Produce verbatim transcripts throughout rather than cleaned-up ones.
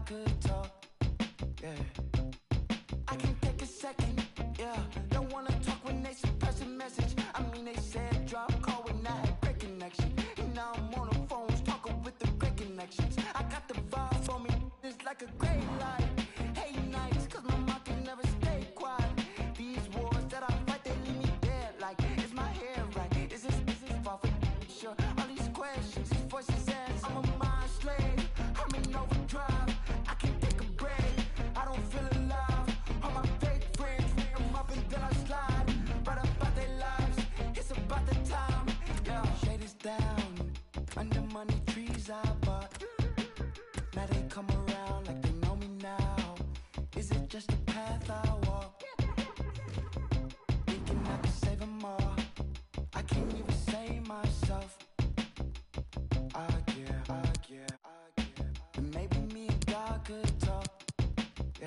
God could talk, yeah. I can't take a second, yeah. Don't wanna talk when they suppress a message. I mean, they said drop call when I had great connection. And now I'm on the phones talking with the great connections. I got the vibe for me, it's like a great light. Hey, nights, cause my mouth can never stay quiet. These wars that I fight, they leave me dead. Like, is my hair right? Is this, is this far from sure? All these questions, these voices ask. I'm a mind slave, I'm in overdrive. I can't take a break, I don't feel alive. All my fake friends, I'm up and then I slide. Right about their lives, it's about the time. Yeah, shade is down, under money trees I bought. Now they come around like they know me now. Is it just a path I walk? Thinking I can save them all. I can't even save myself. I care, I care, I care. And maybe me and God could talk, yeah.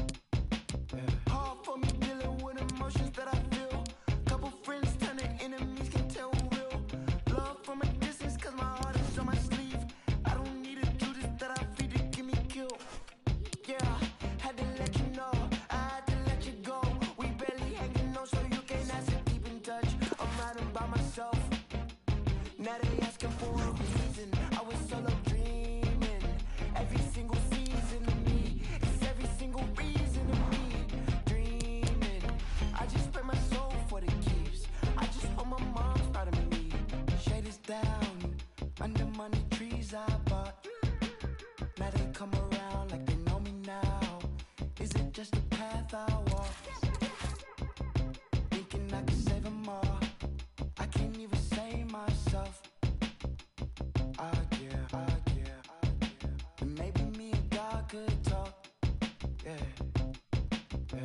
Yeah. Hard for me dealing with emotions that I feel. Couple friends turning enemies, can tell who real. Love from a distance, cause my heart is on my sleeve. I don't need to do this that I feed to get me killed. Yeah, had to let you know, I had to let you go. We barely hanging on, so you can't ask to keep in touch. I'm riding by myself, now they asking for a reason. I was solo dreaming, every single season of me. It's every single reason of me dreaming. I just pray my soul for the keeps. I just hope my mom's proud of me. Shade is down, under money trees I bought. Now they come around like they know me now. Is it just a path I walk? Thinking I can save them all. I can't even save myself. I care, I care, I care. And maybe me and God could talk, yeah, yeah.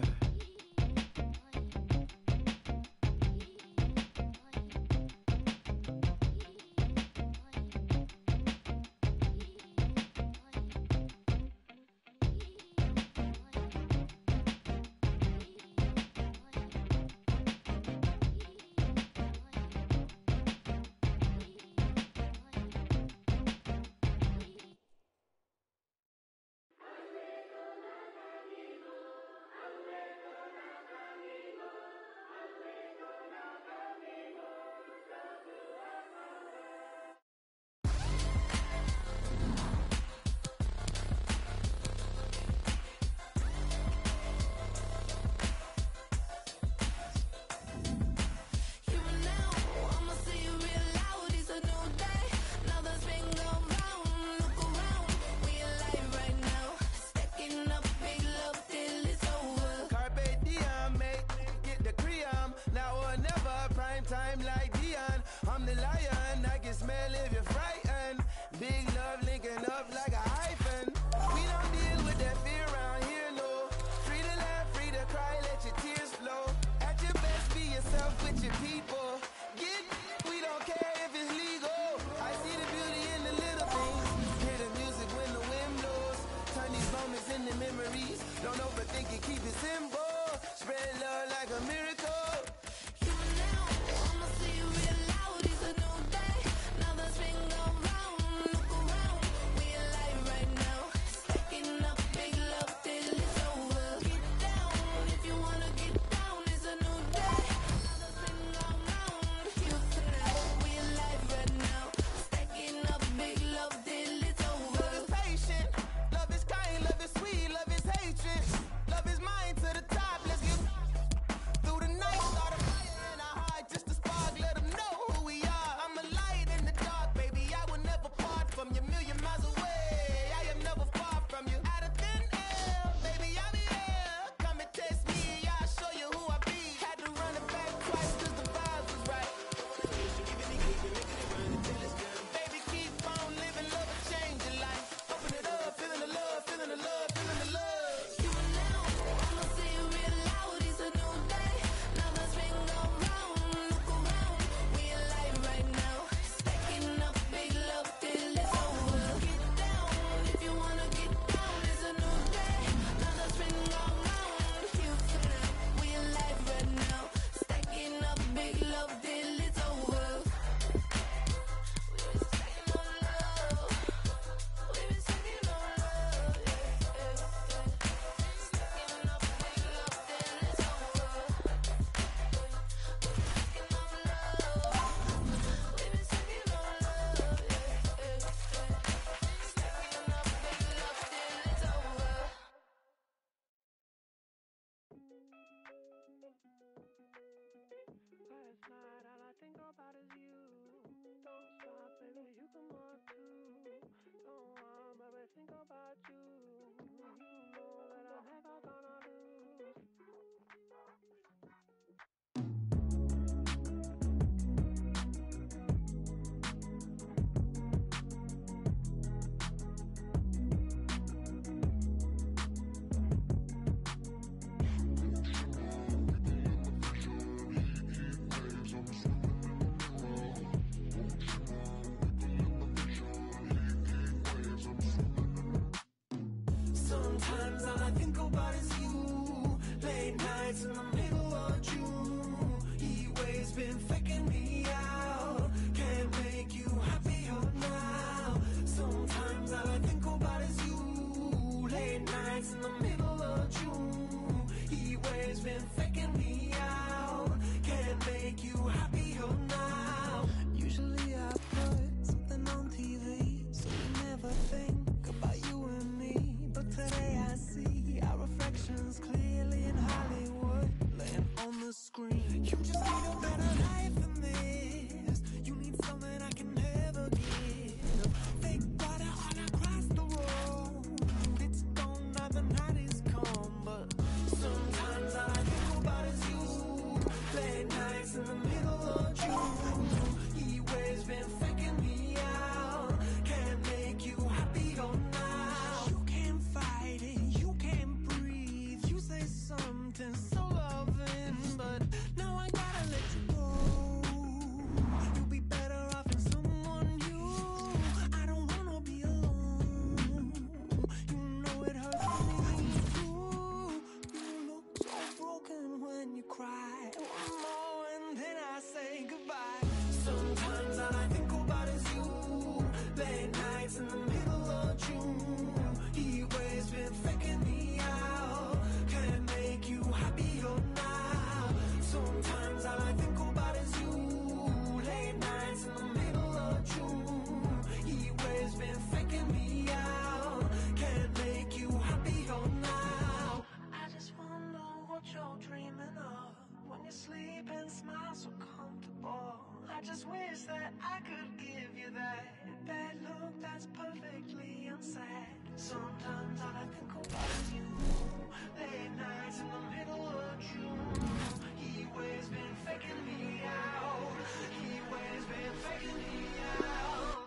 Don't overthink it, keep it simple. Spread love like a miracle. Love is kind, love is sweet, love is hatred. Love is mine to Late nights in the middle of June. Heat waves been faking me out. Can't make you happier now. Sometimes all I think about is you. Late nights in the middle of June. Heat waves been faking me out. Can't make you happier now. Usually I put something on T V, so you never think about you and me. But today I see our reflections clearly in Hollywood, laying on the screen. You just need a better life than this. You need something I can never give. Fake water all across the road. It's gone now, the night is come. But sometimes all I think about is you. Late nights in the middle of June. Heat waves been faking me out. Can't make you happier now. You can't fight it, you can't breathe. You say something so loving, but now I gotta let you go. You'll be better off in someone new. I don't wanna be alone. You know it hurts me too. You look so broken when you cry. One more and then I say goodbye. Sometimes all I think about is you. Late nights in the middle of June. Heat waves been faking me out. Can't make you happier now. Sometimes all I think about is you. Late nights in the middle of June. Heat waves been faking me out. Can't make you happier now. I just wonder what you're dreaming of when you sleep and smile so comfortable. I just wish that I could give you that that look that's perfectly unsaid. Sometimes all I think about is you. Late nights in the middle of June. Heat waves been faking me out. Heat waves been faking me out.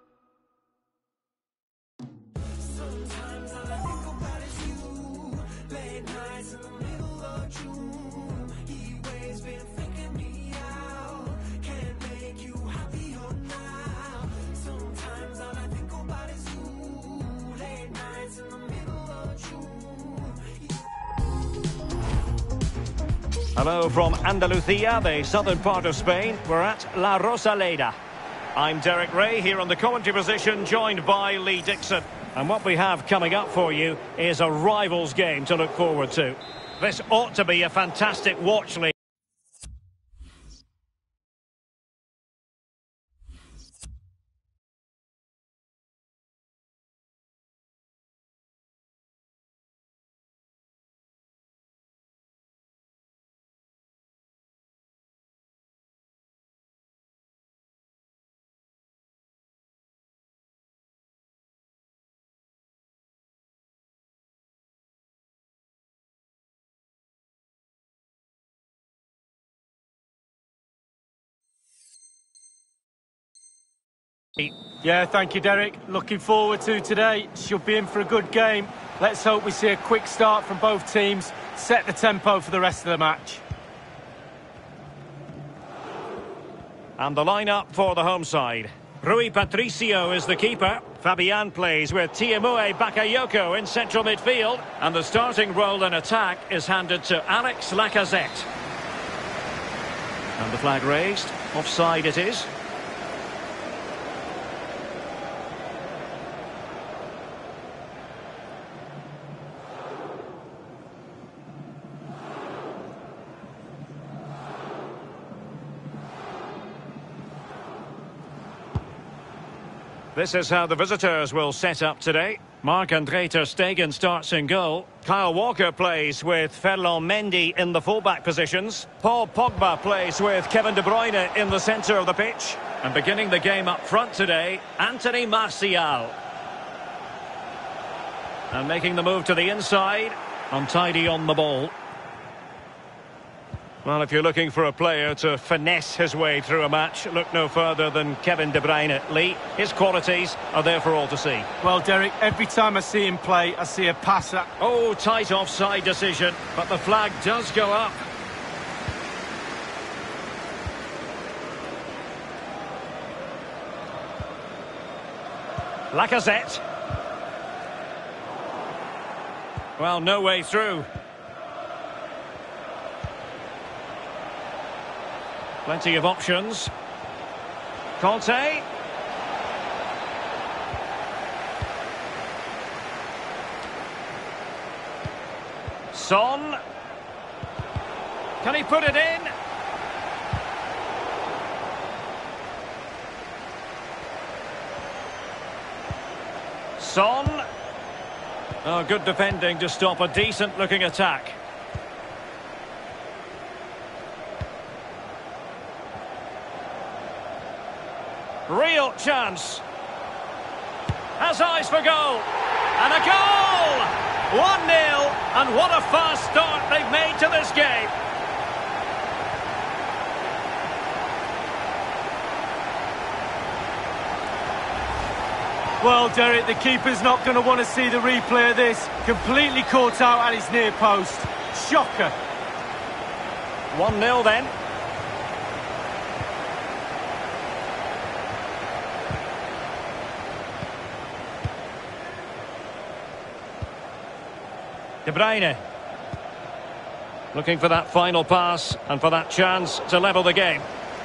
Sometimes all I think about is you. Late nights in the middle of June. Heat waves been faking me out. Can't make you happier now. Sometimes all I think about is you. Late nights in the middle of June. Hello from Andalusia, the southern part of Spain. We're at La Rosaleda. I'm Derek Ray here on the commentary position, joined by Lee Dixon. And what we have coming up for you is a rivals game to look forward to. This ought to be a fantastic watch, Lee. Yeah, thank you, Derek. Looking forward to today. Should be in for a good game. Let's hope we see a quick start from both teams. Set the tempo for the rest of the match. And the lineup for the home side. Rui Patricio is the keeper. Fabian plays with Tiemoué Bakayoko in central midfield. And the starting role in attack is handed to Alex Lacazette. And the flag raised. Offside it is. This is how the visitors will set up today. Marc-Andre ter Stegen starts in goal. Kyle Walker plays with Ferland Mendy in the fullback positions. Paul Pogba plays with Kevin De Bruyne in the centre of the pitch. And beginning the game up front today, Anthony Martial. And making the move to the inside, untidy on the ball. Well, if you're looking for a player to finesse his way through a match, look no further than Kevin De Bruyne. Lee, his qualities are there for all to see. Well, Derek, every time I see him play, I see a passer. Oh, tight offside decision, but the flag does go up. Lacazette. Well, no way through. Plenty of options. Conte. Son. Can he put it in? Son. Oh, good defending to stop a decent-looking attack. Real chance. Has eyes for goal. And a goal! one nil, and what a fast start they've made to this game. Well, Derek, the keeper's not going to want to see the replay of this. Completely caught out at his near post. Shocker. one nil then. De Bruyne. Looking for that final pass and for that chance to level the game.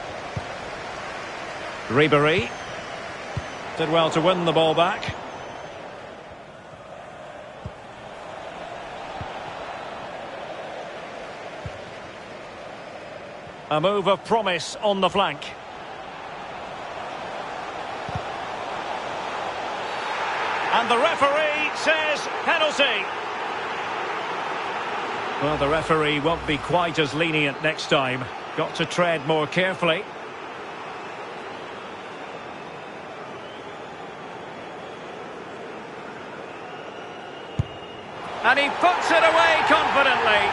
Ribéry. Did well to win the ball back. A move of promise on the flank. And the referee says penalty. Well, the referee won't be quite as lenient next time. Got to tread more carefully. And he puts it away confidently.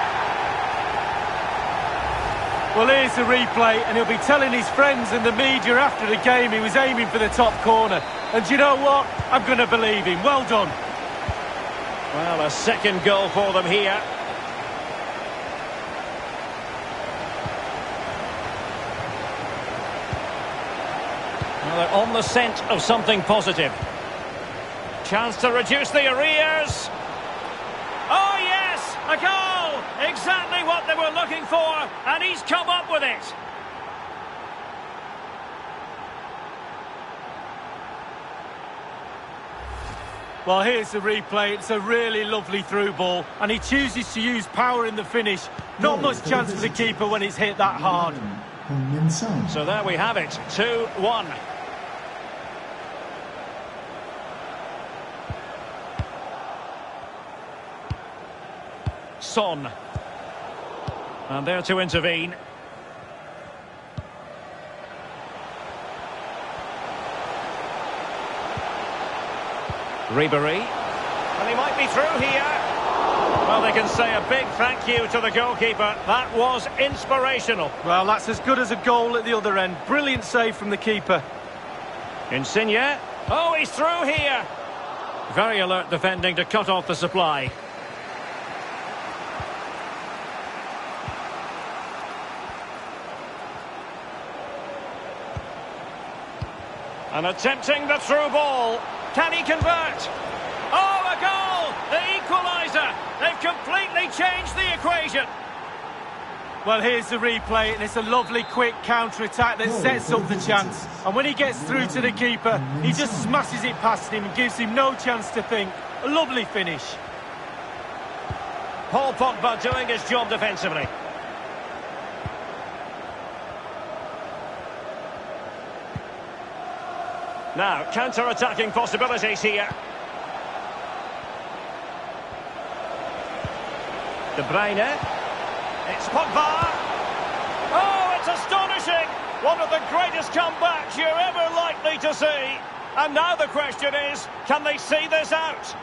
Well, here's the replay, and he'll be telling his friends and the media after the game he was aiming for the top corner. And you know what? I'm going to believe him. Well done. Well, a second goal for them here. Well, they're on the scent of something positive. Chance to reduce the arrears. Oh, yes! A goal! Exactly what they were looking for, and he's come up with it. Well, here's the replay. It's a really lovely through ball, and he chooses to use power in the finish. Not much chance for the keeper when it's hit that hard. So there we have it, two one. Son. And there to intervene. Ribéry. And he might be through here. Well, they can say a big thank you to the goalkeeper. That was inspirational. Well, that's as good as a goal at the other end. Brilliant save from the keeper. Insigne. Oh, he's through here. Very alert defending to cut off the supply. And attempting the through ball. Can he convert? Oh, a goal! The equaliser! They've completely changed the equation. Well, here's the replay, and it's a lovely quick counter-attack that sets up the chance. And when he gets through to the keeper, he just smashes it past him and gives him no chance to think. A lovely finish. Paul Pogba doing his job defensively. Now, counter-attacking possibilities here. De Bruyne. It's Pogba. Oh, it's astonishing! One of the greatest comebacks you're ever likely to see. And now the question is, can they see this out?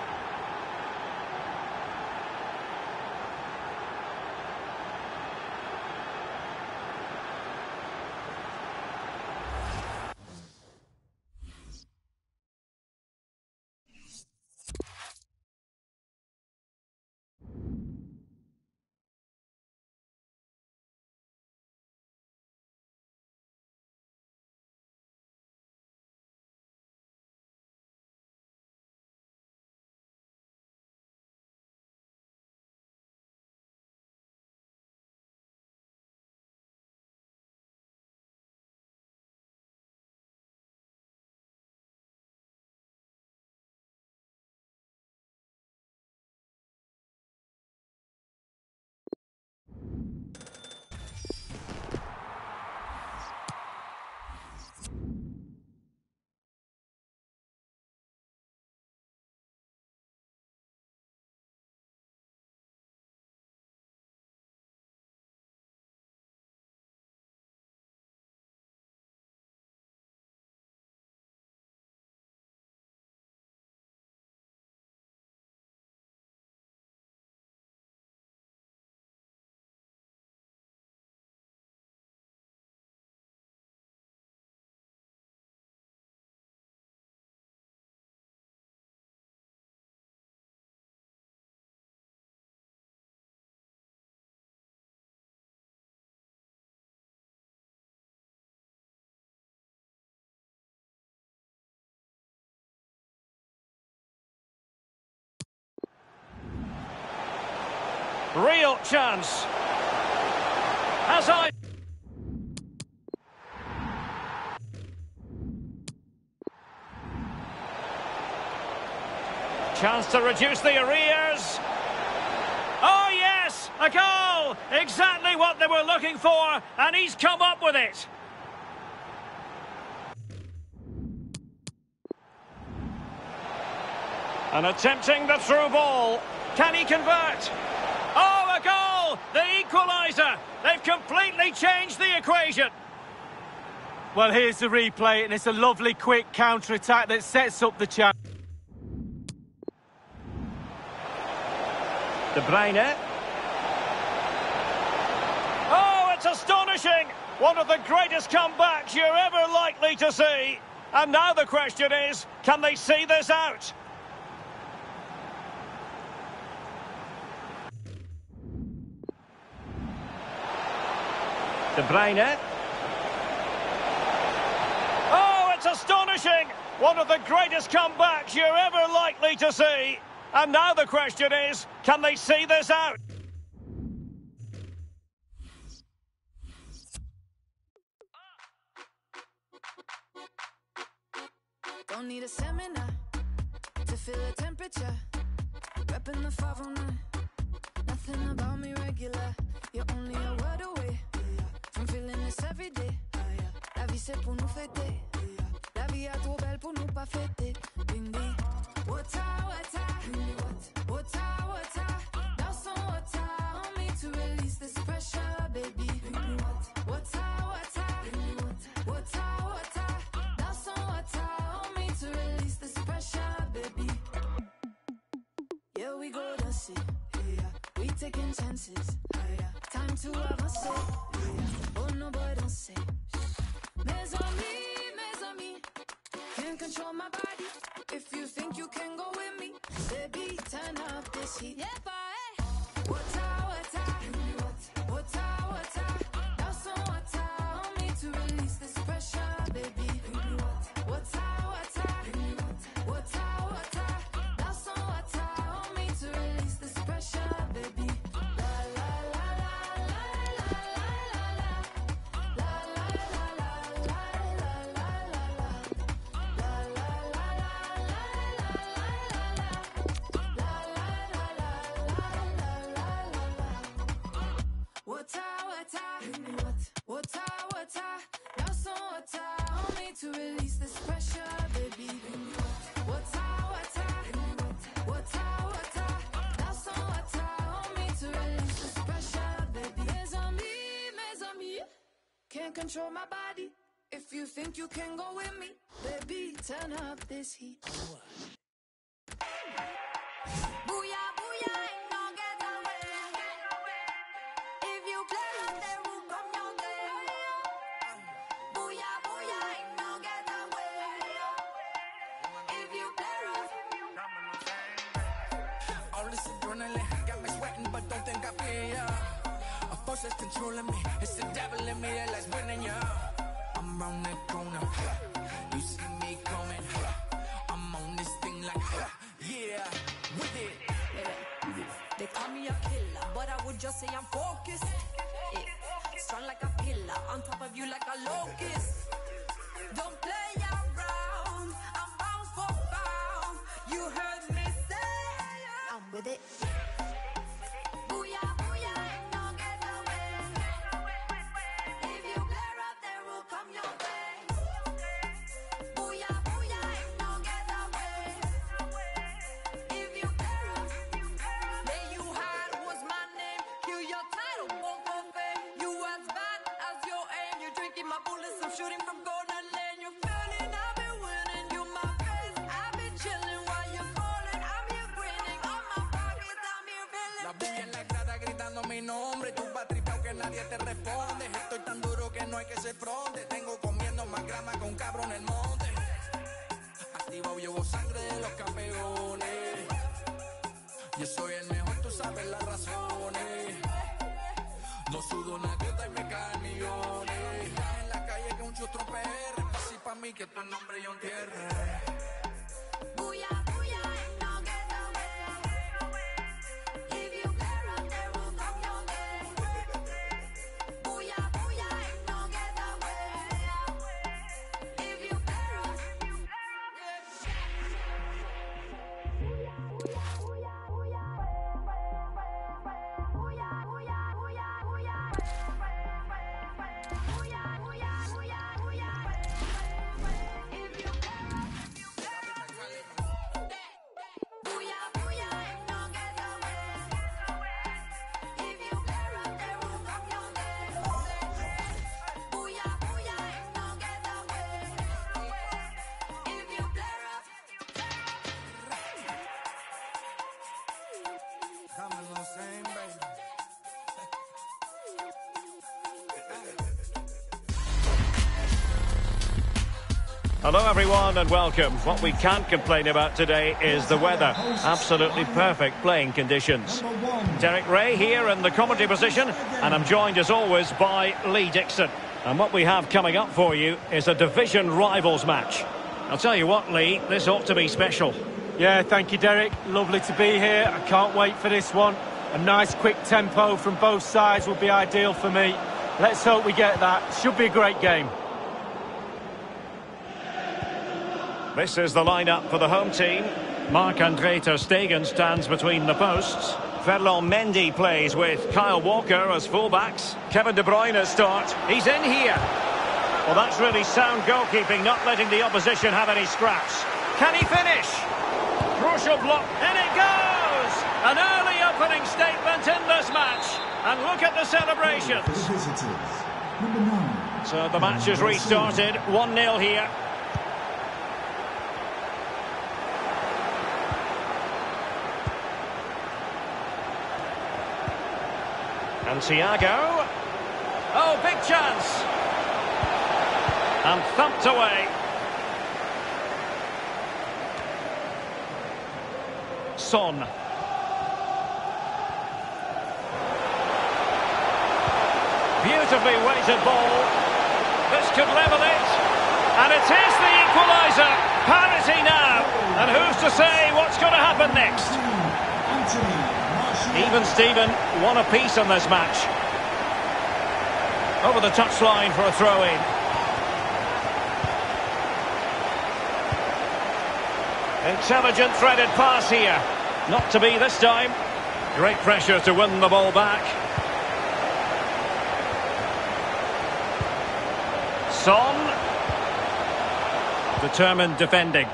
Real chance. As I... Chance to reduce the arrears. Oh yes, a goal! Exactly what they were looking for, and he's come up with it. And attempting the through ball. Can he convert? Oh, a goal! The equaliser! They've completely changed the equation. Well, here's the replay, and it's a lovely quick counter-attack that sets up the chance. De Bruyne. Oh, it's astonishing! One of the greatest comebacks you're ever likely to see. And now the question is, can they see this out? De Bruyne. Oh, it's astonishing! One of the greatest comebacks you're ever likely to see. And now the question is, can they see this out? Don't need a seminar to feel the temperature. Repping the five oh nine. Nothing about me regular. You're only a word away from feeling this every day. La vie c'est pour nous fêter. La vie est trop belle pour nous pas fêter. Windy. Water, water, water, water. Now some water on me to release this pressure, baby. Water, water, water, water. Now some water on me to release this pressure, baby. Yeah, we go dancing. We taking chances. Time to have a say. Oh no, boy, don't say. Mes amis, mes amis. Can't control my body. If you think you can go with me, baby, turn up this heat. Yeah, boy. Water, water, water, water. Now some water on me to release this pressure, baby. Water, water, water, water. Now some water on me to release this pressure, baby. La la la la la la la la la la la Water, water, water, water. Now some water on me to release this pressure, baby. Water, water, water, water. Now some water on me to release this pressure, baby. Mes amis, mes amis, can't control my body. If you think you can go with me, baby, turn up this heat. Booyah, booyah, ain't no get away. If you play rough, they will come your way. Booyah, booyah, ain't no get away. If you play rough. All this adrenaline got me sweating, but don't think I fear. A force that's controlling me. It's the devil in me that likes winning, yeah. I'm round that corner. You see me coming. I'm on this thing like, yeah, with it. They call me a killer, but I would just say I'm focused. Yeah. Strong like a pillar, on top of you like a locust. Don't play around, I'm bound for bound. You heard me say, I'm with it. Booyah, booyah, ain't no get away. If you play rough, they will come your way. Booyah, booyah, ain't no get away. If you play rough. Lay you hard was my name. Kill your title, won't go fame. You as bad as your aim. You're drinking my bullets, I'm shooting from corner lane. You're feeling, I've been winning. You my face, I've been chilling while you're falling. I'm here grinning on my pockets, I'm here feeling. La vi en la grada gritando mi nombre. Tú vas tripeado que nadie te responde. Estoy tan duro que no hay que ser fronte. Tengo comiendo más grama que un cabrón en el monte. Activado llevo sangre de los campeones. Yo soy el mejor, tú sabes las razones. No sudo una gota y me caen millones. En la calle que un chustro P R. Así pa' mí que tu nombre yo entierre. Booyah, booyah, ain't no get away. If you play rough, they will Hello everyone and welcome. What we can't complain about today is the weather. Absolutely perfect playing conditions. Derek Ray here in the commentary position, and I'm joined as always by Lee Dixon. And what we have coming up for you is a division rivals match. I'll tell you what, Lee, this ought to be special. Yeah, thank you, Derek. Lovely to be here. I can't wait for this one. A nice quick tempo from both sides would be ideal for me. Let's hope we get that. Should be a great game. This is the lineup for the home team. Marc-Andre ter Stegen stands between the posts. Ferland Mendy plays with Kyle Walker as fullbacks. Kevin De Bruyne starts. He's in here. Well, that's really sound goalkeeping, not letting the opposition have any scraps. Can he finish? Crucial block. In it goes! An early opening statement in this match. And look at the celebrations. So the match is restarted. one nil here. And Thiago. Oh, big chance. And thumped away. Son. Beautifully weighted ball. This could level it. And it is the equaliser. Parity now. And who's to say what's going to happen next? Even Steven, one apiece on this match. Over the touchline for a throw-in. Intelligent threaded pass here. Not to be this time. Great pressure to win the ball back. Son. Determined defending.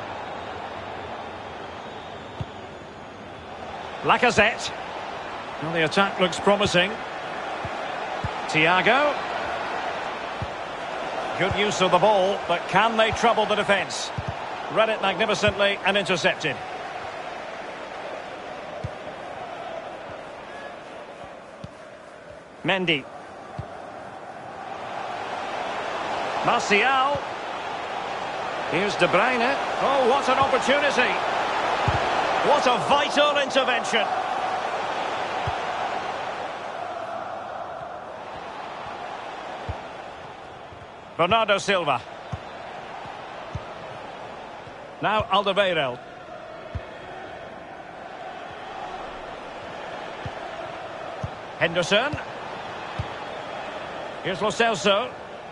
Lacazette. Well, the attack looks promising. Thiago. Good use of the ball, but can they trouble the defence? Read it magnificently and intercepted. Mendy. Martial. Here's De Bruyne. Oh, what an opportunity. What a vital intervention. Bernardo Silva. Now Alderweireld. Henderson. Here's Lo Celso.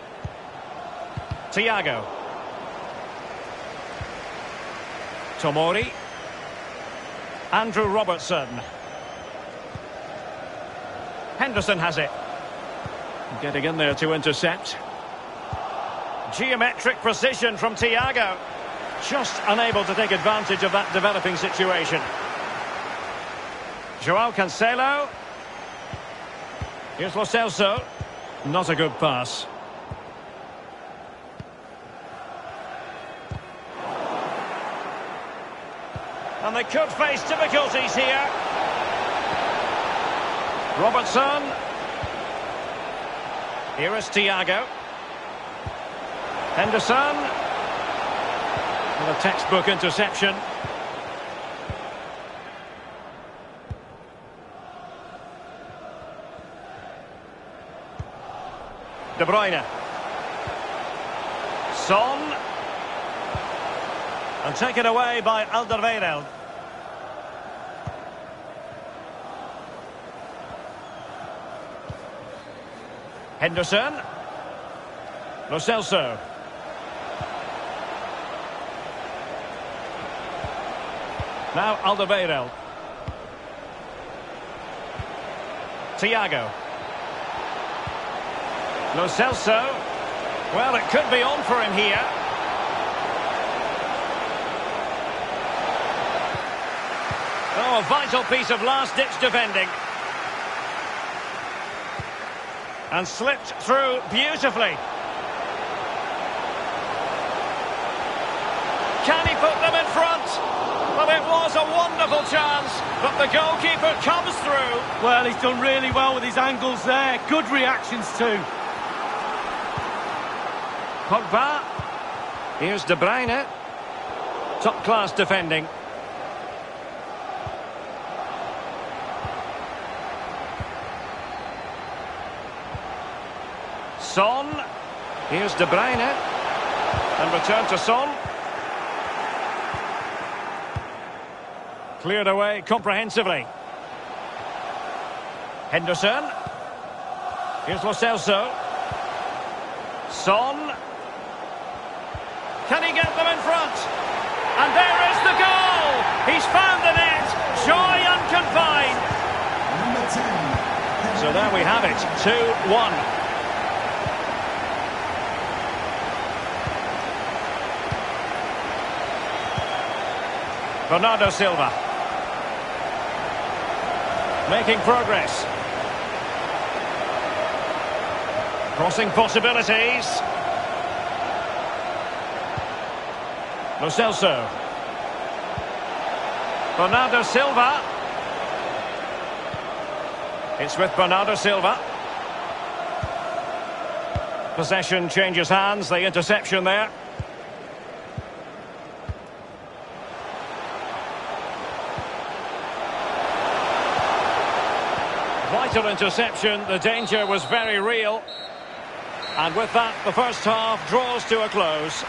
Thiago. Tomori. Andrew Robertson. Henderson has it. Getting in there to intercept. Geometric precision from Thiago. Just unable to take advantage of that developing situation. Joao Cancelo. Here's Lo Celso. Not a good pass. And they could face difficulties here. Robertson. Here is Thiago. Henderson. And a textbook interception. De Bruyne. Son. And taken away by Alderweireld. Henderson. Lo Celso. Now Alderweireld. Thiago. Lo Celso. Well, it could be on for him here. Oh, a vital piece of last-ditch defending. And slipped through beautifully. Can he put them in front? Well, it was a wonderful chance, but the goalkeeper comes through. Well, he's done really well with his angles there. Good reactions too. Pogba. Here's De Bruyne. Top-class defending. Son. Here's De Bruyne. And return to Son. Cleared away comprehensively. Henderson. Here's Lo Celso. Son. Can he get them in front? And there is the goal! He's found the net! Joy unconfined! Number ten. So there we have it, two one. Bernardo Silva. Making progress. Crossing possibilities. Lo Celso. Bernardo Silva. It's with Bernardo Silva. Possession changes hands, the interception there. Vital interception, the danger was very real. And with that, the first half draws to a close.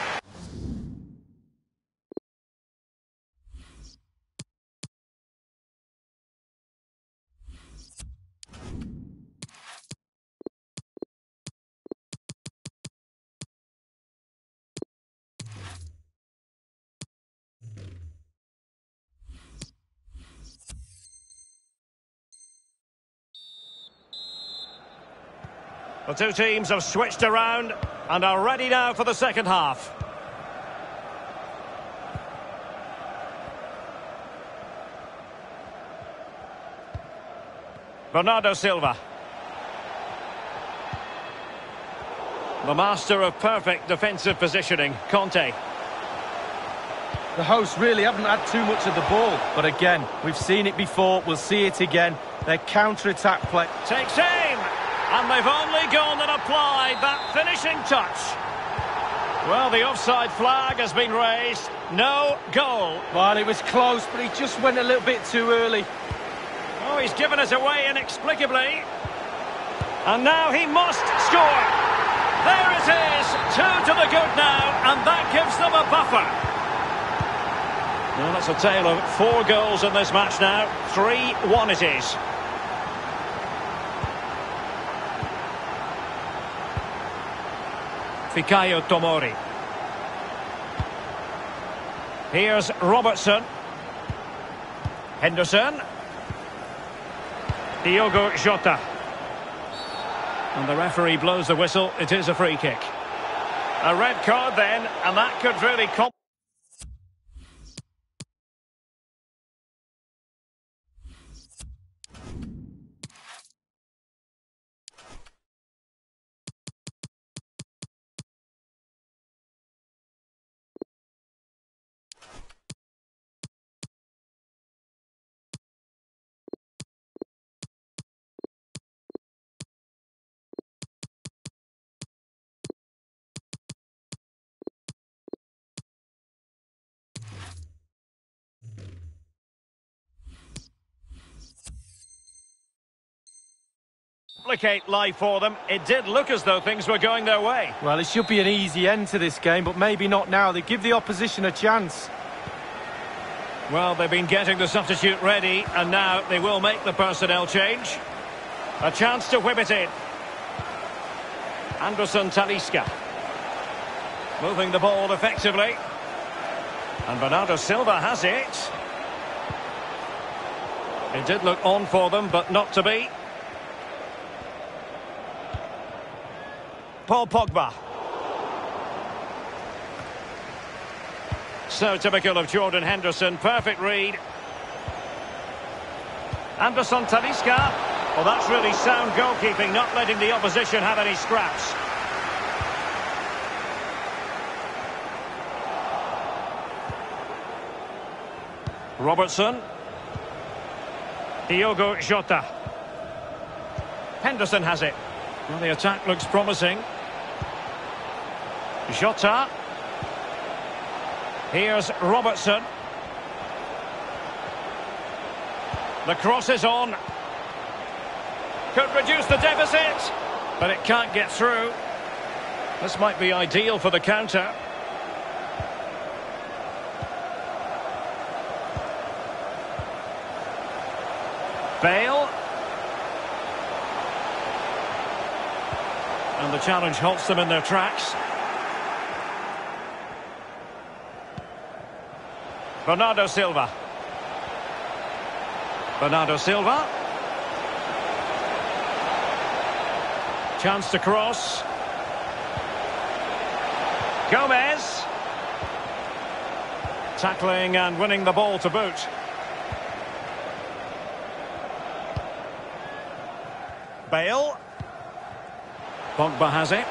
The two teams have switched around and are ready now for the second half. Bernardo Silva. The master of perfect defensive positioning, Conte. The hosts really haven't had too much of the ball, but again, we've seen it before, we'll see it again. Their counter-attack play. Takes aim! And they've only gone and applied that finishing touch. Well, the offside flag has been raised. No goal. Well, it was close, but he just went a little bit too early. Oh, he's given us away inexplicably. And now he must score. There it is. Two to the good now, and that gives them a buffer. Well, that's a tale of four goals in this match now. three one it is. Fikayo Tomori. Here's Robertson. Henderson. Diogo Jota. And the referee blows the whistle. It is a free kick. A red card then, and that could really come. Complicate life for them. It did look as though things were going their way. Well, it should be an easy end to this game, but maybe not now. They give the opposition a chance. Well, they've been getting the substitute ready, and now they will make the personnel change. A chance to whip it in. Anderson Talisca. Moving the ball effectively. And Bernardo Silva has it. It did look on for them, but not to be. Paul Pogba. So typical of Jordan Henderson. Perfect read. Anderson Talisca. Well, that's really sound goalkeeping, not letting the opposition have any scraps. Robertson. Diogo Jota. Henderson has it. Well, the attack looks promising. Jota. Here's Robertson. The cross is on. Could reduce the deficit, but it can't get through. This might be ideal for the counter. Bale. And the challenge halts them in their tracks. Bernardo Silva. Bernardo Silva. Chance to cross. Gomez. Tackling and winning the ball to boot. Bale. Pogba has it.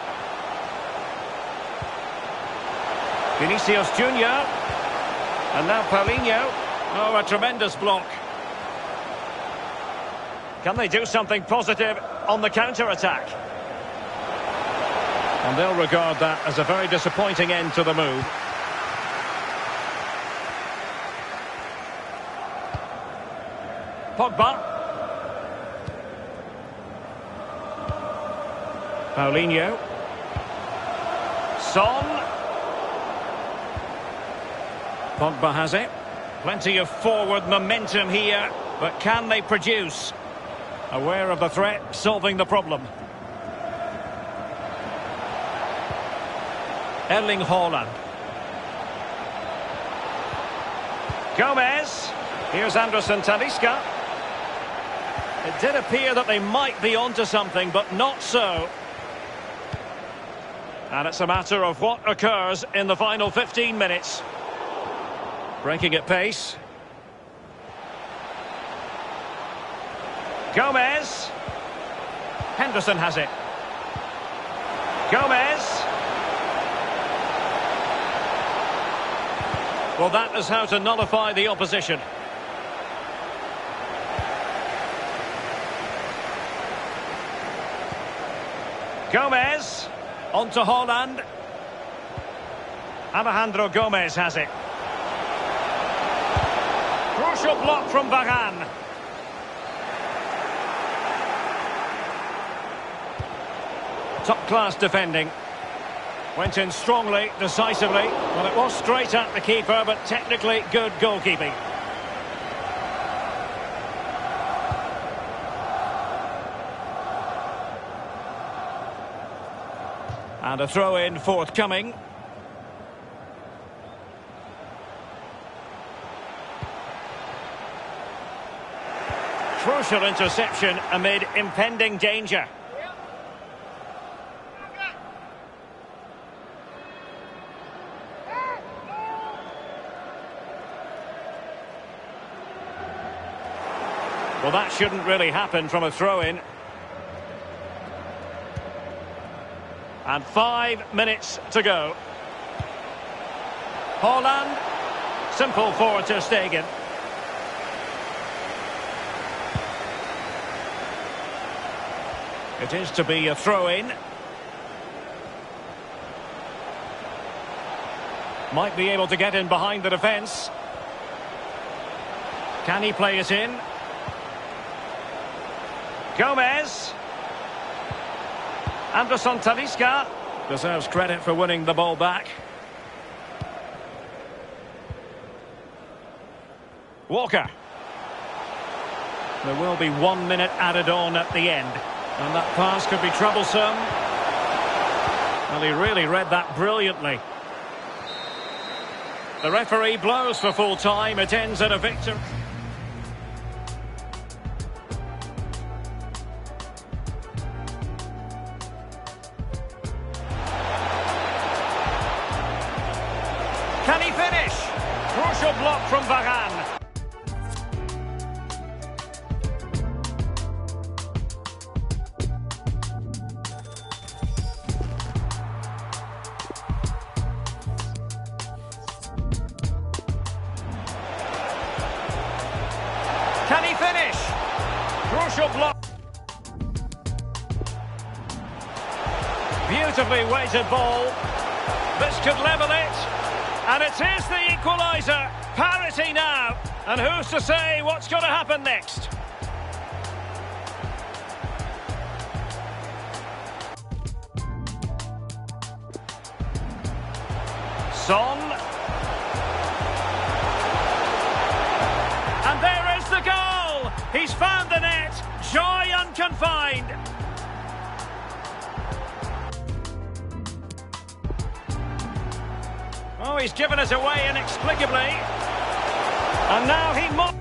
Vinicius Junior And now Paulinho. Oh, a tremendous block. Can they do something positive on the counter-attack? And they'll regard that as a very disappointing end to the move. Pogba. Paulinho. Son. Pogba has it. Plenty of forward momentum here, but can they produce? Aware of the threat, solving the problem. Erling Haaland. Gomez. Here's Anderson Talisca. It did appear that they might be onto something, but not so. And it's a matter of what occurs in the final fifteen minutes. Breaking at pace. Gomez. Henderson has it. Gomez. Well, that is how to nullify the opposition. Gomez. On to Haaland. Alejandro Gomez has it. Crucial block from Varane. Top-class defending. Went in strongly, decisively. Well, it was straight at the keeper, but technically good goalkeeping. And a throw-in forthcoming. Crucial interception amid impending danger. Well, that shouldn't really happen from a throw-in. And five minutes to go. Haaland. Simple for Ter Stegen. It is to be a throw-in. Might be able to get in behind the defence. Can he play it in? Gomez. Anderson Talisca deserves credit for winning the ball back. Walker. There will be one minute added on at the end. And that pass could be troublesome. Well, he really read that brilliantly. The referee blows for full time. It ends in a victory. Can he finish? Crucial block from Varane. Can he finish? Crucial block. Beautifully weighted ball. This could level it. And it is the equaliser. Parity now. And who's to say what's going to happen next? Son. And there is the goal. He's found the net. Joy unconfined. Oh, he's given us away inexplicably. And now he mo-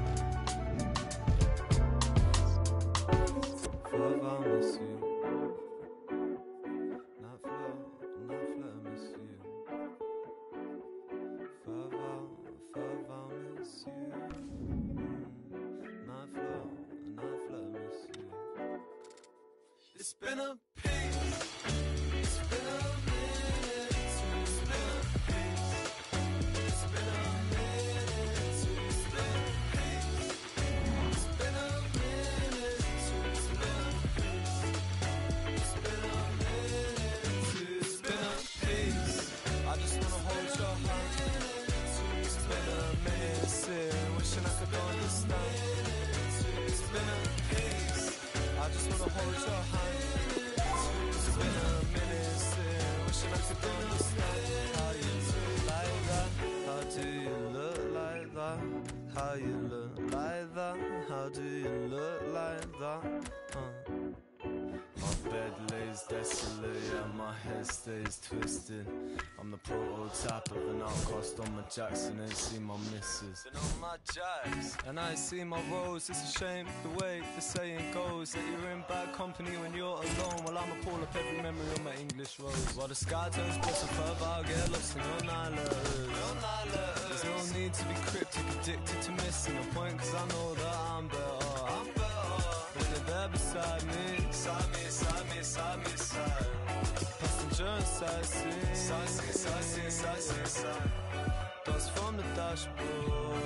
It's been a pace. It's been a minute. It's been a pace. It's been a minute. It's been a pace. It's been a minute. It's been a pace. It's been a minute. It's been a pace. I just wanna hold your hand. It's been a minute. Sitting, wishing I could understand. It's been a pace. I just wanna hold your hand. It's been a minute, sitting, wishing I could understand how you look like that. How do you look like that? How you look like that? How do you look like that? Uh. My bed lays desolate, yeah, my head stays twisted. I'm the prototype of an outcast on my Jackson, ain't seen my missus. Been on my jacks, and I ain't seen my rose. It's a shame the way the saying goes, that you're in bad company when you're alone. Well, I'ma pull up every memory on my English road. While the sky turns blue and further, I'll get lost in your night letters. There's no need to be cryptic, addicted to missing a point, cause I know that I'm better. I'm better when they're there beside me. Side me, side me, side me, side. Passenger and side seat. Side seat, side seat, side seat, side. Dust from the dashboard.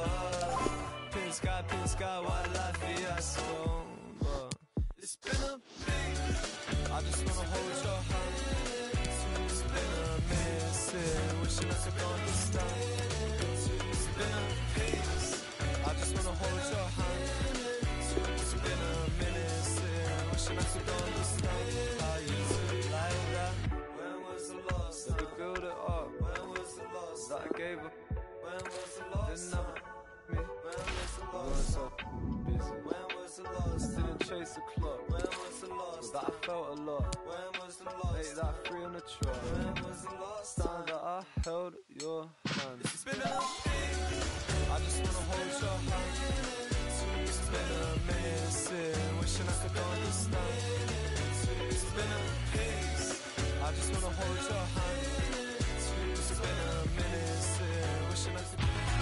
Pin sky, pin sky, white light fiasco. But it's been a pain. I just wanna hold your hand. It's been a minute, sitting, wishing I could understand. It's been a pace. I just wanna hold your hand. It's been a minute, sitting, wishing I could understand how you look like that. When was the last time? Did we build it up? When was the last that I gave up? When was the last time? Me? When was the last time? Busy. When was the last time? Didn't chase the clock. When was the last time? That I felt a lot. When was the last time? Late that free on the trot. When was the last time that I held your hand? It's been a pain. I just wanna hold your hand. It's been a minute, sitting, wishing I could understand. It's been a pace. I just wanna hold your hand. It's been a minute, sitting, wishing I could.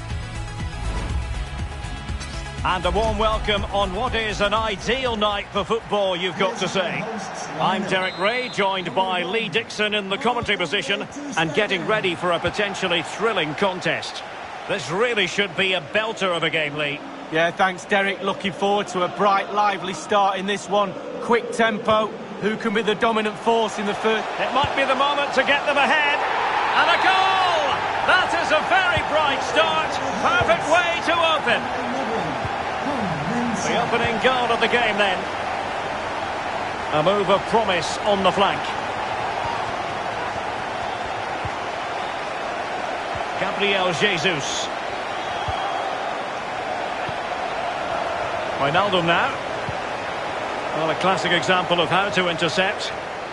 And a warm welcome on what is an ideal night for football, you've got to say. I'm Derek Ray, joined by Lee Dixon in the commentary position and getting ready for a potentially thrilling contest. This really should be a belter of a game, Lee. Yeah, thanks, Derek. Looking forward to a bright, lively start in this one. Quick tempo. Who can be the dominant force in the first? It might be the moment to get them ahead. And a goal! That is a very bright start. Perfect way to open. The opening goal of the game then. A move of promise on the flank. Gabriel Jesus. Wijnaldum now. Well, a classic example of how to intercept.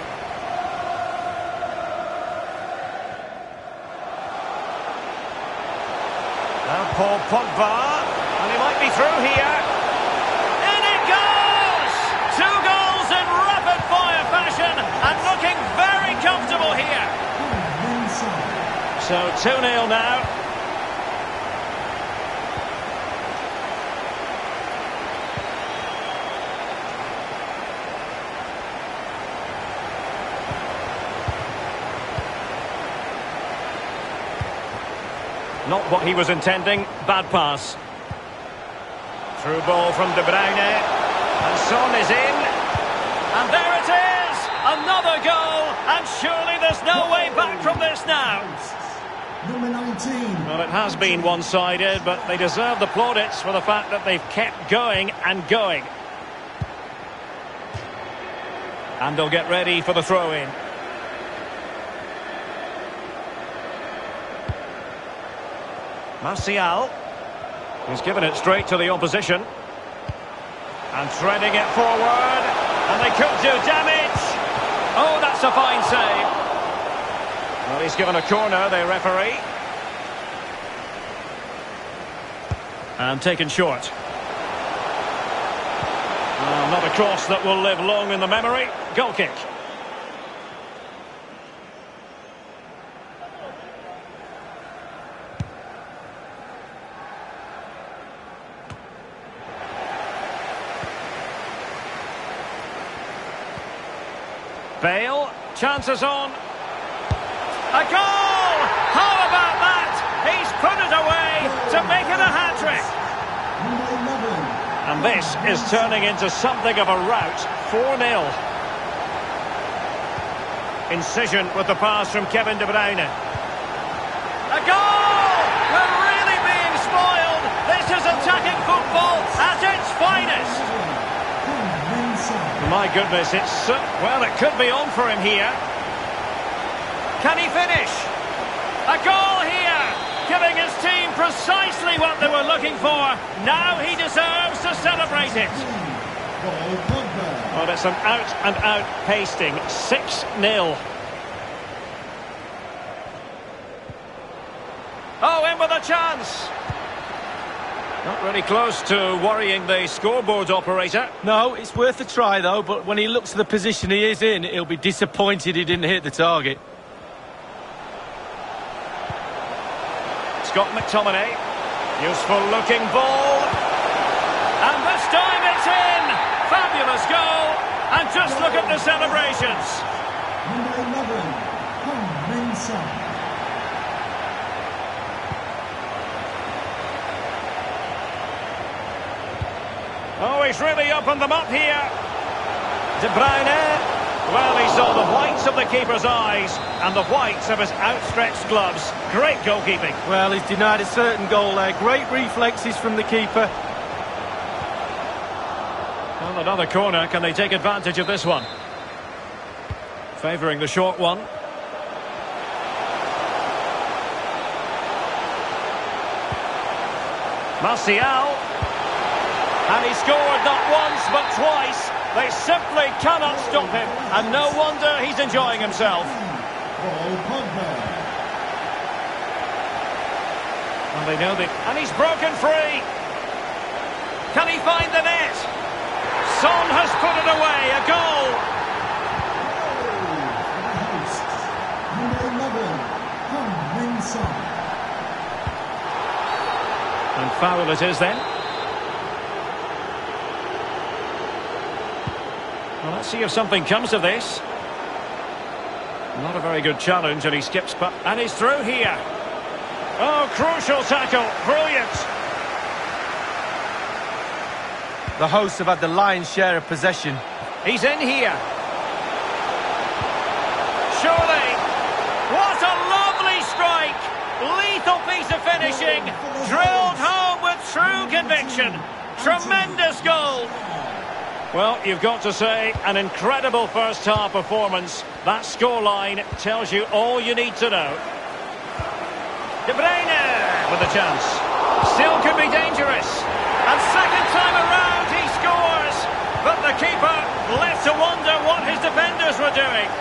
Now Paul Pogba. And he might be through here. In it goes! Two goals in rapid-fire fashion and looking very comfortable here. So two nil now. Not what he was intending. Bad pass. Through ball from De Bruyne. And Son is in. And there it is! Another goal! And surely there's no way back from this now. number nineteen. Well, it has been one-sided, but they deserve the plaudits for the fact that they've kept going and going. And they'll get ready for the throw-in. Martial. He's given it straight to the opposition. And threading it forward. And they could do damage. Oh, that's a fine save. Well, he's given a corner, the referee. And taken short. Uh, not a cross that will live long in the memory. Goal kick. Bale, chances on. A goal! How about that? He's put it away to make it a hat-trick. And this is turning into something of a rout. four nil. Incision with the pass from Kevin De Bruyne. A goal! We're really being spoiled. This is attacking football at its finest. My goodness, it's... Uh, well, it could be on for him here. Can he finish? A goal here! Giving his team precisely what they were looking for. Now he deserves to celebrate it. Well, it's an out-and-out pasting. six nil. Oh, in with a chance. Not really close to worrying the scoreboard operator. No, it's worth a try, though, but when he looks at the position he is in, he'll be disappointed he didn't hit the target. Scott McTominay. Useful looking ball. And this time it's in. Fabulous goal. And just look at the celebrations. Number eleven, Heung-min Son. Oh, he's really opened them up here. De Bruyne. Well, he saw the whites of the keeper's eyes and the whites of his outstretched gloves. Great goalkeeping. Well, he's denied a certain goal there. Great reflexes from the keeper. Well, another corner. Can they take advantage of this one? Favouring the short one. Martial. And he scored not once but twice. They simply cannot stop him. And no wonder he's enjoying himself. Paul Pogba. And they know that. And he's broken free. Can he find the net? Son has put it away. A goal. Number eleven, Heung-min Son. And foul it is then. Well, let's see if something comes of this. Not a very good challenge, and he skips past. And he's through here. Oh, crucial tackle. Brilliant. The hosts have had the lion's share of possession. He's in here. Surely. What a lovely strike. Lethal piece of finishing. Drilled home with true conviction. Tremendous goal. Well, you've got to say, an incredible first-half performance. That scoreline tells you all you need to know. De Bruyne with a chance. Still could be dangerous. And second time around, he scores. But the keeper left to wonder what his defenders were doing.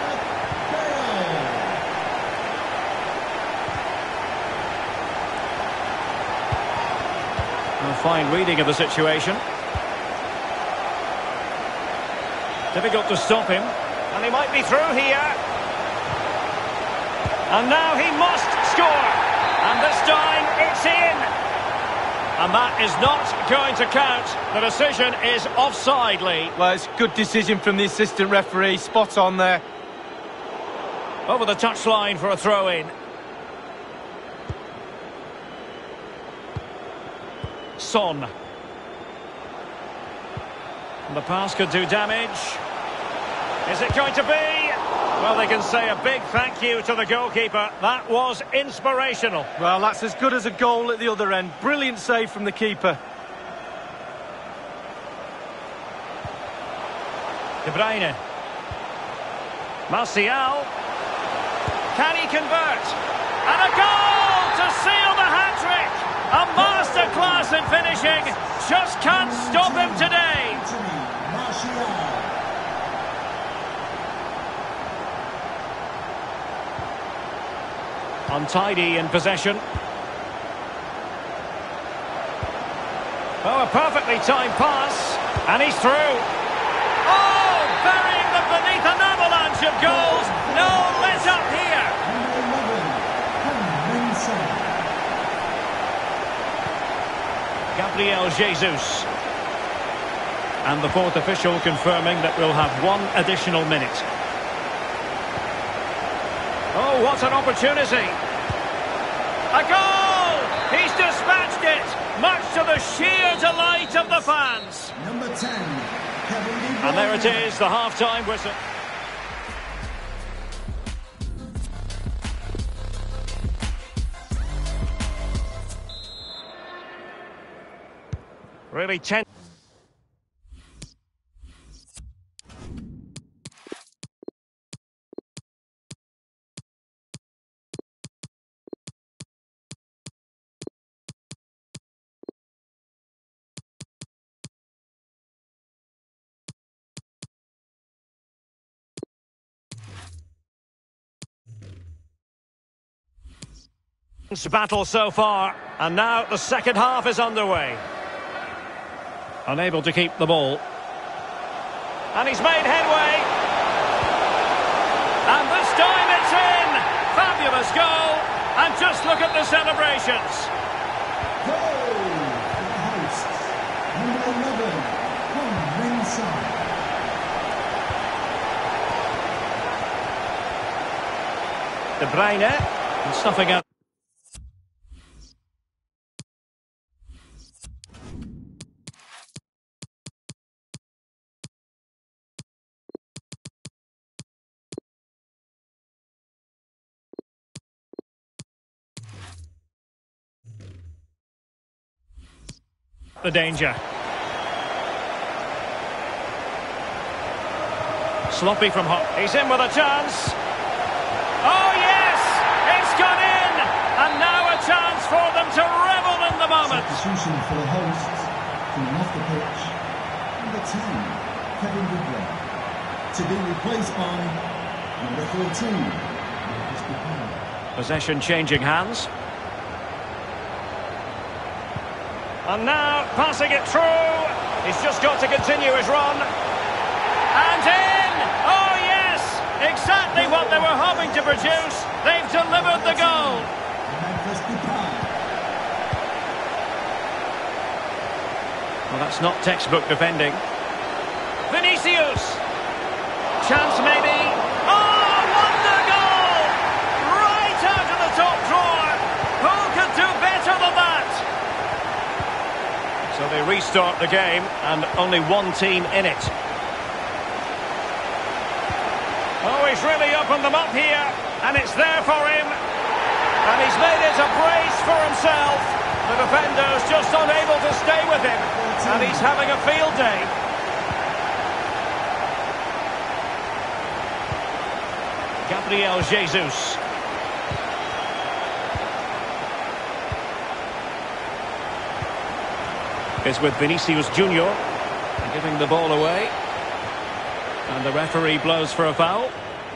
A fine reading of the situation. Difficult to stop him. And he might be through here. And now he must score. And this time it's in. And that is not going to count. The decision is offside, Lee. Well, it's a good decision from the assistant referee. Spot on there. Over the touchline for a throw-in. Son. And the pass could do damage. Is it going to be? Well, they can say a big thank you to the goalkeeper. That was inspirational. Well, that's as good as a goal at the other end. Brilliant save from the keeper. De Bruyne. Martial. Can he convert? And a goal to seal the hat-trick! A masterclass in finishing. Just can't stop him today. Anthony Martial. Untidy in possession. Oh, a perfectly timed pass. And he's through. Oh, burying them beneath an avalanche of goals. No let up here. Number eleven, Heung-min Son. Gabriel Jesus. And the fourth official confirming that we'll have one additional minute. Oh, what an opportunity. A goal! He's dispatched it, much to the sheer delight of the fans. Number ten, Kevin De Bruyne. And there it is, the half-time whistle. Really tense. Battle so far, and now the second half is underway. Unable to keep the ball. And he's made headway. And this time it's in! Fabulous goal! And just look at the celebrations. Goal for the hosts. Number eleven, Heung-min Son. De Bruyne, and snuffing out. The danger. Sloppy from Hop. He's in with a chance. Oh yes! It's gone in! And now a chance for them to revel in the moment. Substitution for the hosts. Coming off the pitch. Number ten, Kevin De Bruyne. To be replaced by number fourteen, Marcus Buchanan. Possession changing hands. And now, passing it through. He's just got to continue his run. And in! Oh, yes! Exactly what they were hoping to produce. They've delivered the goal. Memphis Depay. Well, that's not textbook defending. Vinicius! Chance maybe. Oh, wonder goal! Right out of the top drawer. Who could do better than that? So they restart the game, and only one team in it. Oh, he's really opened them up here, and it's there for him. And he's made it a brace for himself. The defender's just unable to stay with him, and he's having a field day. Gabriel Jesus. Is with Vinicius Junior giving the ball away, and the referee blows for a foul.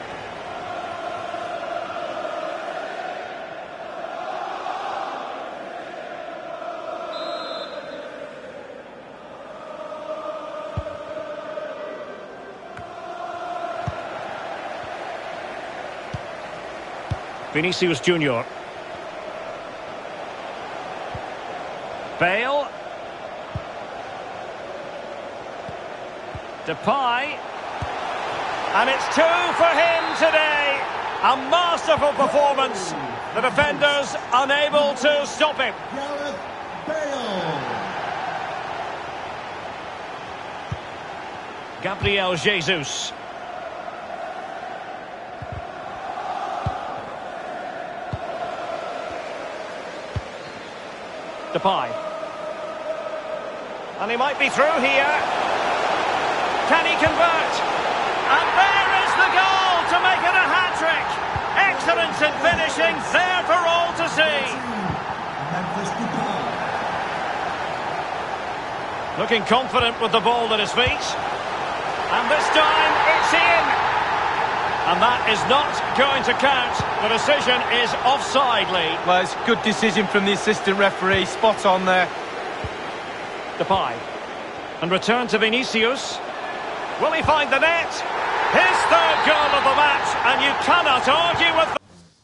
Vinicius Junior. Bale. Depay, and it's two for him today. A masterful performance. The defenders unable to stop him. Gareth Bale. Gabriel Jesus. Depay. And he might be through here. Can he convert? And there is the goal to make it a hat-trick. Excellence in finishing, there for all to see. Memphis Depay. Looking confident with the ball at his feet. And this time, it's in. And that is not going to count. The decision is offside, Lee. Well, it's a good decision from the assistant referee. Spot on there. Depay. And return to Vinicius. Will he find the net? His third goal of the match, and you cannot argue with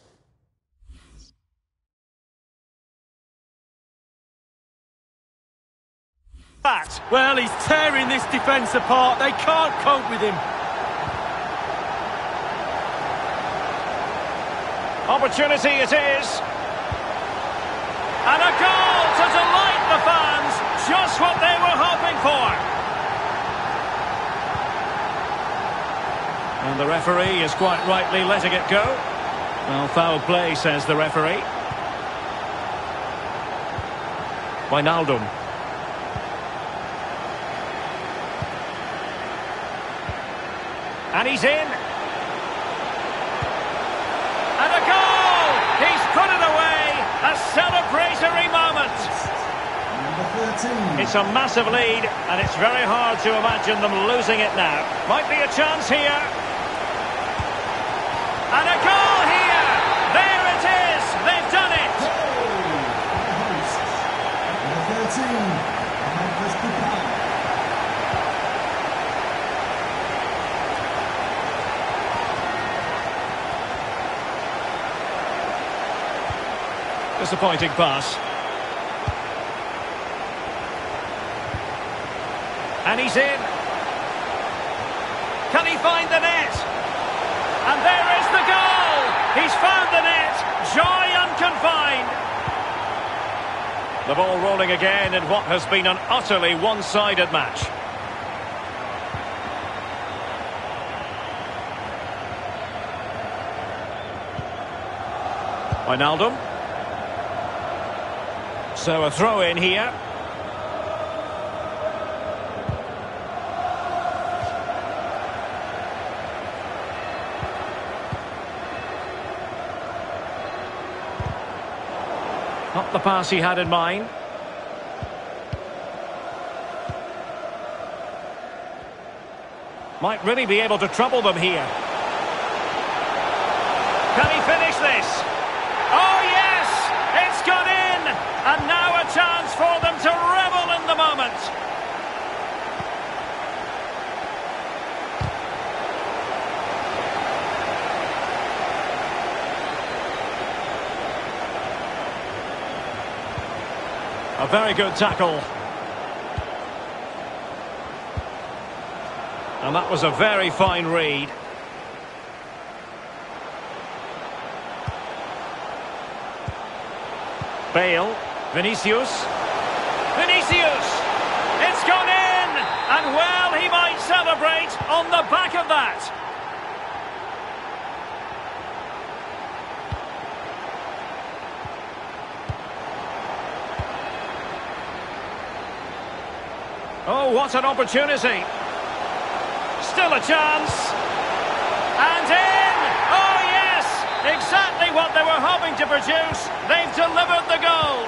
that. Well, he's tearing this defence apart. They can't cope with him. Opportunity it is. And a goal to delight the fans. Just what they were hoping for. And the referee is quite rightly letting it go. Well, foul play, says the referee. Wijnaldum. And he's in. And a goal! He's put it away! A celebratory moment! Number thirteen. It's a massive lead, and it's very hard to imagine them losing it now. Might be a chance here. And a goal here! There it is! They've done it! Goal for the hosts. Number thirteen. Memphis Depay. Disappointing pass. And he's in. Can he find the net? And there is the goal! He's found the net! Joy unconfined! The ball rolling again in what has been an utterly one-sided match. Wijnaldum. So a throw in here. Not the pass he had in mind. Might really be able to trouble them here. Can he finish this? Oh yes! It's gone in! And now a chance for them to revel in the moment. A very good tackle. And that was a very fine read. Bale. Vinicius. Vinicius! It's gone in! And well, he might celebrate on the back of that. Oh, what an opportunity. Still a chance. And in! Oh, yes! Exactly what they were hoping to produce. They've delivered the goal.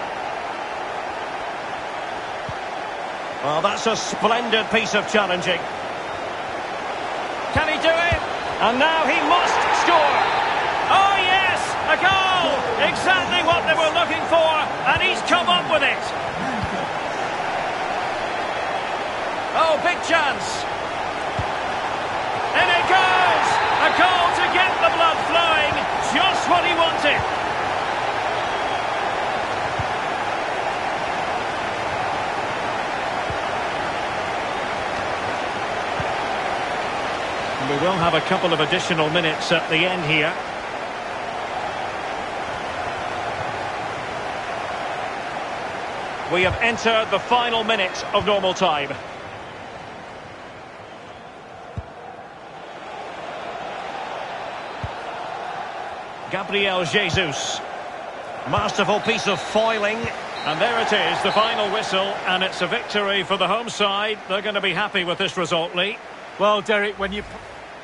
Well, that's a splendid piece of challenging. Can he do it? And now he must score. Oh, yes! A goal! Exactly what they were looking for. And he's come up with it. Oh, big chance. In it goes! A goal to get the blood flowing. Just what he wanted. And we will have a couple of additional minutes at the end here. We have entered the final minute of normal time. Gabriel Jesus. Masterful piece of foiling. And there it is, the final whistle, and it's a victory for the home side. They're going to be happy with this result, Lee. Well, Derek, when you...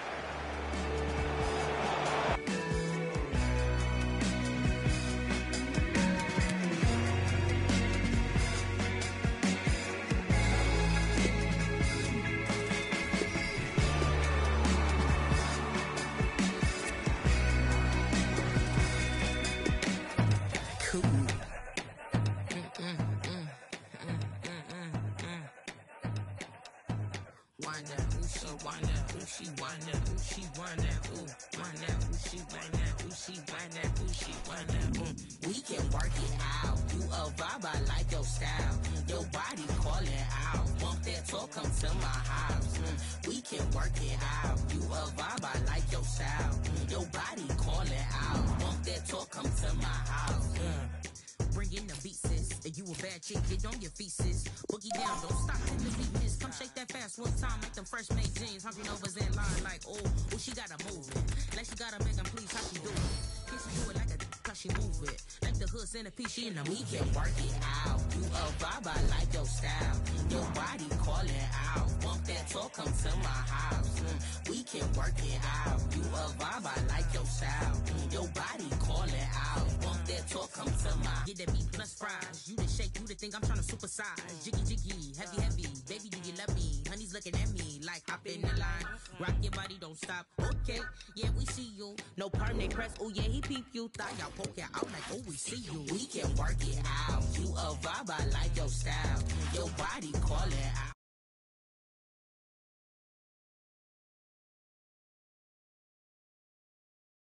We can work it out. You a vibe, I like your style. Your body calling out. Want that talk, come to my house. Mm. We can work it out. You a vibe, I like your style. Mm. Your body calling out. Want that talk, come to my house. Mm. Bring in the beat, sis. If you a bad chick, get on your feet, sis. Boogie down, don't stop in the beat, miss. Come shake that fast one time, like them fresh made jeans. Hungry Novas in line, like, oh, oh, she gotta move it. Like she gotta make them please, how she do it? Can she do it like a how she move it? Like the hood centerpiece, she in the we can work it out. You a vibe, I like your style. Your body calling out. Want that talk, come to my house. Mm. We can work it out. You a vibe, I like your style. Mm. Your body calling out. Want that talk, come to my. Get that beat plus fries. You the shake, you the think I'm trying to supersize. Jiggy jiggy, heavy heavy. Baby, do you love me? Honey's looking at me like hop in the line. Rock your body, don't stop. Okay, yeah, we see you. No permanent press. Oh yeah, he peep you. Thought y'all poke it out like, oh, we see you. We can work it out. You a vibe, I like your style. Your body calling out.